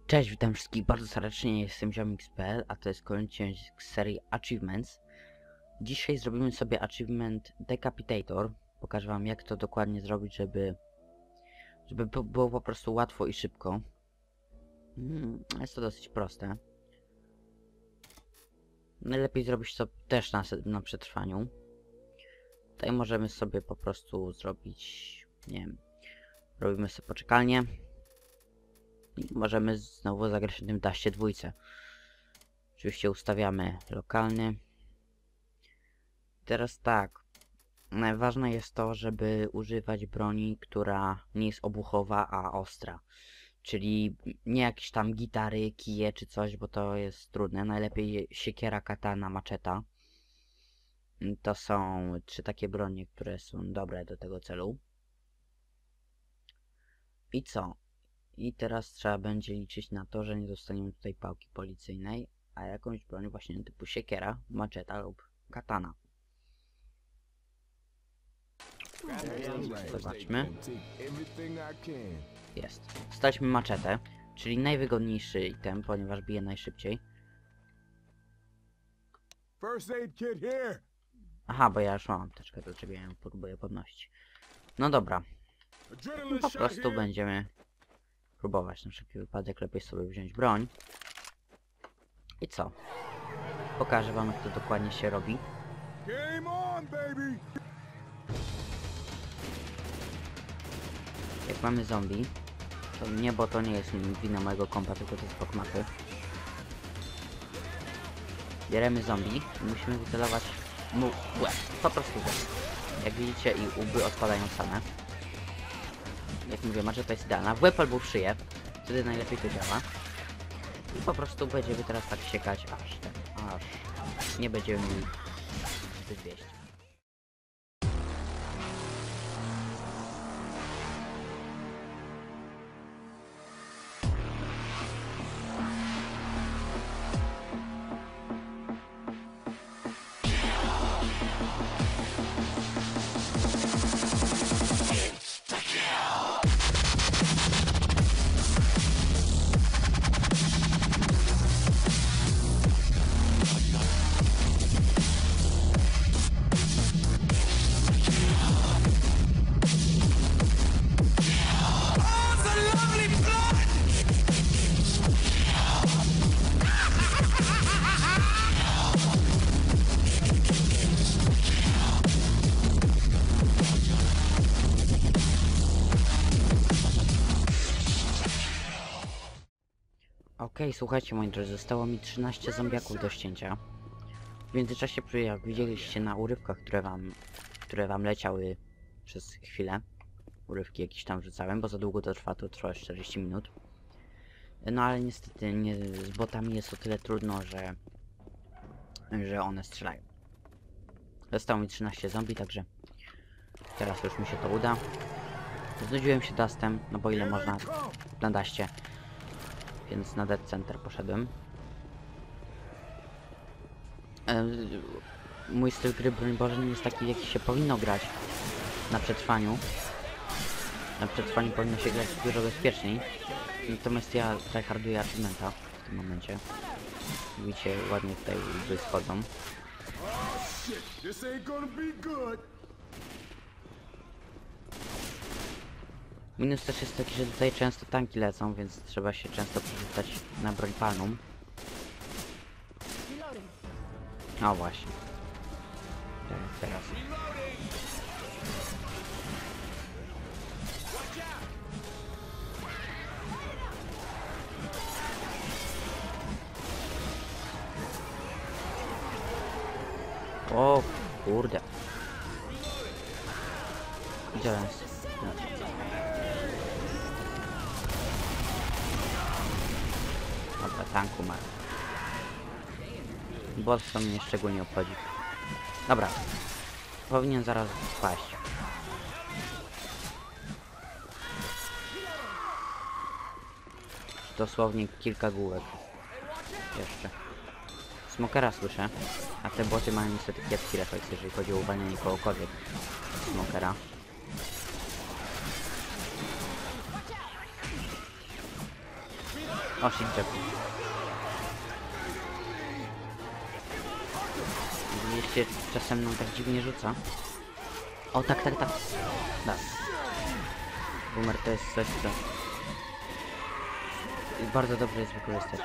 Cześć, witam wszystkich bardzo serdecznie, jestem ziomix.pl, a to jest kolejny odcinek z serii Achievements. Dzisiaj zrobimy sobie achievement Decapitator. Pokażę wam, jak to dokładnie zrobić, żeby było po prostu łatwo i szybko. Jest to dosyć proste. Najlepiej zrobić to też na przetrwaniu. Tutaj możemy sobie po prostu zrobić, nie wiem, robimy sobie poczekalnię. I możemy znowu zagrać na tym daście dwójce. Oczywiście ustawiamy lokalny. Teraz tak. Ważne jest to, żeby używać broni, która nie jest obuchowa, a ostra. Czyli nie jakieś tam gitary, kije czy coś, bo to jest trudne. Najlepiej siekiera, katana, maczeta. To są 3 takie bronie, które są dobre do tego celu. I co? I teraz trzeba będzie liczyć na to, że nie dostaniemy tutaj pałki policyjnej, a jakąś broń właśnie typu siekiera, maczeta lub katana. Zobaczmy. Jest. Dostaliśmy maczetę, czyli najwygodniejszy item, ponieważ bije najszybciej. Aha, bo ja już mam apteczkę, do czego ja ją próbuję podnosić. No dobra. Po prostu będziemy próbować na wszelki wypadek, lepiej sobie wziąć broń. I co? Pokażę wam, jak to dokładnie się robi. Jak mamy zombie, to nie, bo to nie jest wina mojego kompa, tylko to jest bug mapy. Bieremy zombie i musimy wycelować mu w łeb. Po prostu łeb. Jak widzicie, i łby odpadają same. Jak mówię, maczeta jest idealna. W łeb albo w szyję. Wtedy najlepiej to działa. I po prostu będziemy teraz tak siekać, aż nie będziemy mieli zbyt wieść. Okej, słuchajcie moi drodzy, zostało mi 13 zombiaków do ścięcia. W międzyczasie, jak widzieliście na urywkach, które wam leciały przez chwilę, urywki jakieś tam wrzucałem, bo za długo to trwa 40 minut. No ale niestety z botami jest o tyle trudno, że one strzelają. Zostało mi 13 zombie, także teraz już mi się to uda. Znudziłem się dustem, no bo ile można na daście. Więc na Dead Center poszedłem. Mój styl gry, broń Boże, nie jest taki, jaki się powinno grać na przetrwaniu. Na przetrwaniu powinno się grać dużo bezpieczniej. Natomiast ja tryharduję achievementa w tym momencie. Widzicie, ładnie tutaj łby schodzą. Minus też jest taki, że tutaj często tanki lecą, więc trzeba się często przerzucać na broń palną. O właśnie. Teraz. O kurde. Gdzie on jest? Dobra, tanku ma. Boss to mnie szczególnie obchodzi. Dobra. Powinien zaraz spaść. Dosłownie kilka główek. Jeszcze. Smokera słyszę. A te boty mają niestety kiepski refleks, jeżeli chodzi o uwalnianie kogokolwiek. Smokera. O, się drzewo. Widzieliście, czasem nam tak dziwnie rzuca. O, tak. Tak. Boomer to jest coś, co bardzo dobrze jest wykorzystać.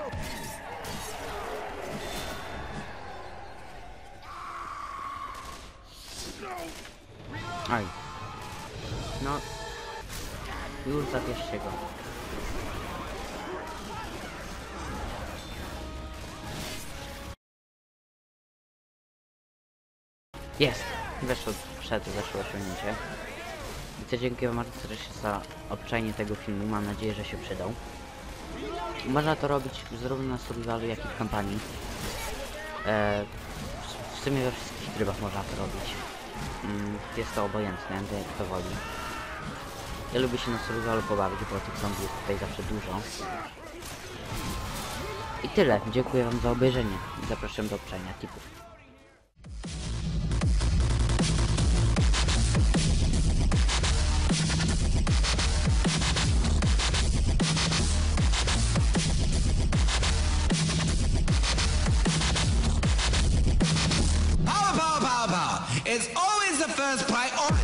Aj. No. Już zabierzcie go. Jest! Weszło osiągnięcie. I co, dziękuję wam bardzo serdecznie za obczajnie tego filmu. Mam nadzieję, że się przydał. Można to robić zarówno na survivalu, jak i w kampanii. W sumie we wszystkich trybach można to robić. Jest to obojętne, jak kto woli. Ja lubię się na survivalu pobawić, bo tych zombie jest tutaj zawsze dużo. I tyle. Dziękuję wam za obejrzenie. I zapraszam do obczajnia tipów. Power. It's always the first priority.